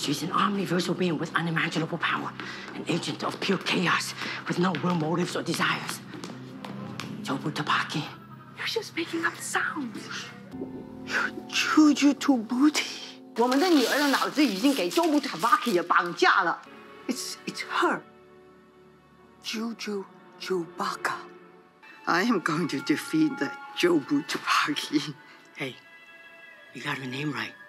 She's an omniversal being with unimaginable power, an agent of pure chaos with no real motives or desires. Jobu Topaki. You're just making up sounds. Jobu Topaki. 我们的女儿的脑子已经给 Jobu Topaki 绑架了。It's her. Jobu Topaki. I am going to defeat the Jobu Topaki. Hey, you got her name right.